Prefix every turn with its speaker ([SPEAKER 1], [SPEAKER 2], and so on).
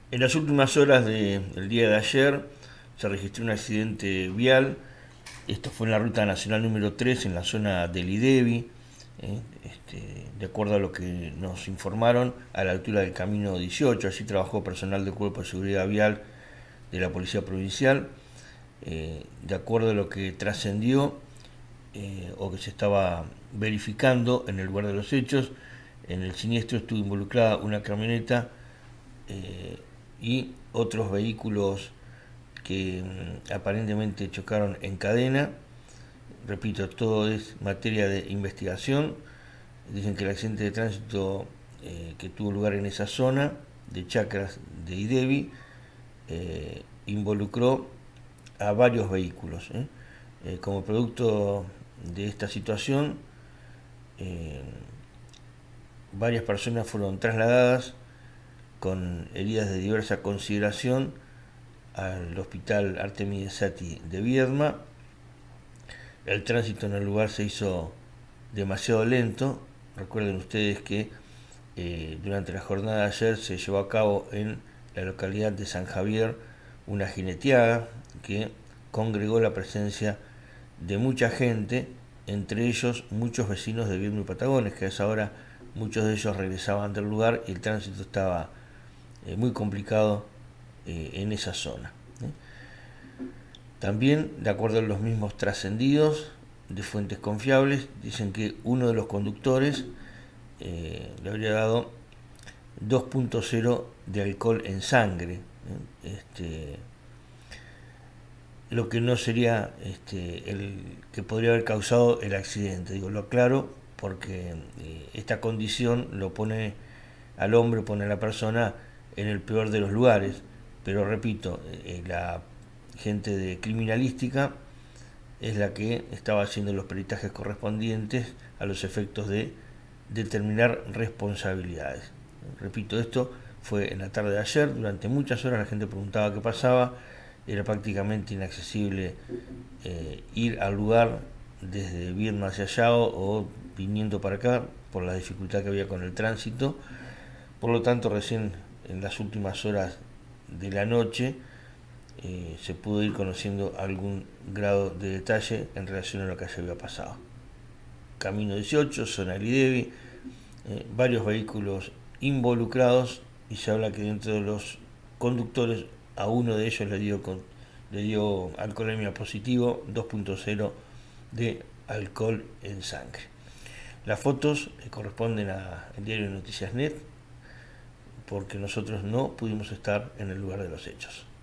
[SPEAKER 1] En las últimas horas del día de ayer se registró un accidente vial. Esto fue en la ruta nacional número 3 en la zona del IDEVI. De acuerdo a lo que nos informaron, a la altura del camino 18. Allí trabajó personal del Cuerpo de Seguridad Vial de la Policía Provincial. De acuerdo a lo que trascendió o que se estaba verificando en el lugar de los hechos, en el siniestro estuvo involucrada una camioneta y otros vehículos que aparentemente chocaron en cadena. Repito, todo es materia de investigación. Dicen que el accidente de tránsito que tuvo lugar en esa zona de Chacras de IDEVI involucró a varios vehículos. Como producto de esta situación, varias personas fueron trasladadas con heridas de diversa consideración al Hospital Artemide Sati de Viedma. El tránsito en el lugar se hizo demasiado lento. Recuerden ustedes que durante la jornada de ayer se llevó a cabo en la localidad de San Javier una jineteada que congregó la presencia de mucha gente, entre ellos muchos vecinos de Viedma y Patagones, que a esa hora muchos de ellos regresaban del lugar y el tránsito estaba muy complicado en esa zona. También, de acuerdo a los mismos trascendidos de fuentes confiables, dicen que uno de los conductores le habría dado 2.0 de alcohol en sangre, lo que no sería el que podría haber causado el accidente. Digo, lo aclaro porque esta condición lo pone al hombre, pone a la persona en el peor de los lugares, pero repito, la gente de criminalística es la que estaba haciendo los peritajes correspondientes a los efectos de determinar responsabilidades. Repito, esto fue en la tarde de ayer. Durante muchas horas la gente preguntaba qué pasaba. Era prácticamente inaccesible ir al lugar desde Viedma hacia allá o viniendo para acá por la dificultad que había con el tránsito. Por lo tanto, recién en las últimas horas de la noche se pudo ir conociendo algún grado de detalle en relación a lo que se había pasado. Camino 18, zona Lidevi, varios vehículos involucrados, y se habla que dentro de los conductores a uno de ellos le dio alcoholemia positivo, 2.0 de alcohol en sangre. Las fotos corresponden al diario Noticias Net, porque nosotros no pudimos estar en el lugar de los hechos.